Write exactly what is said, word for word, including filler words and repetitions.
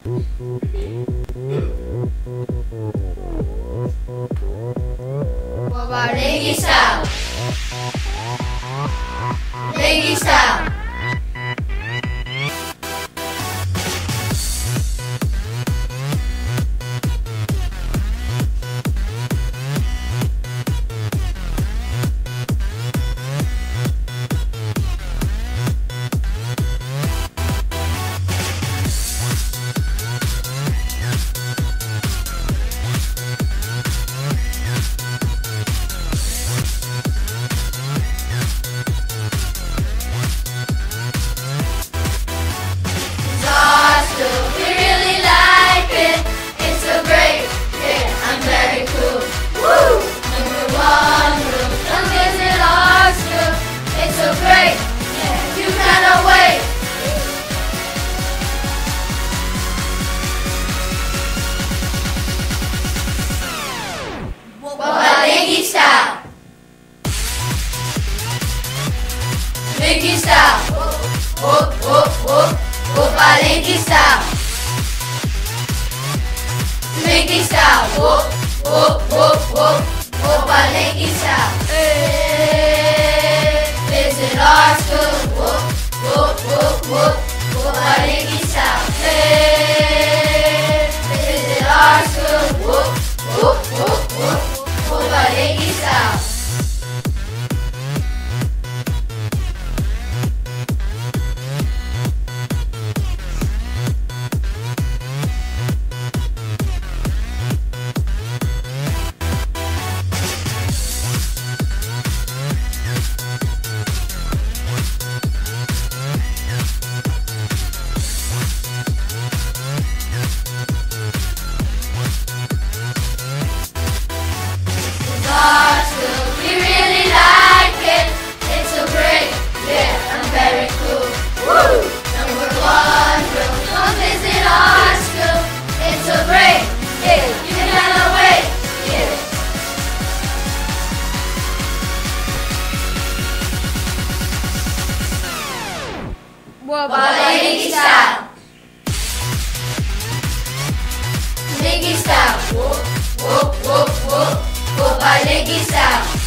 Reggae style. Reggae style. Reggae style. Reggae style. Whoop, whoop, whoop. Whoop, reggae style. Reggae style. Whoop, whoop, whoop, whoop. Whoop, reggae style. Hey, visit our school. Whoop, whoop, whoop, whoop. Whoop, reggae style. Hey, visit our school. Whoop, whoop, whoop, whoop. Reggae style. We really like it. It's so great. Yeah, I'm very cool. Woo! Number one rule. Come visit our school. It's so great. Yeah, you cannot wait. Yeah. Reggae style. Reggae style. Whoop, whoop, whoop, whoop. Reggae style.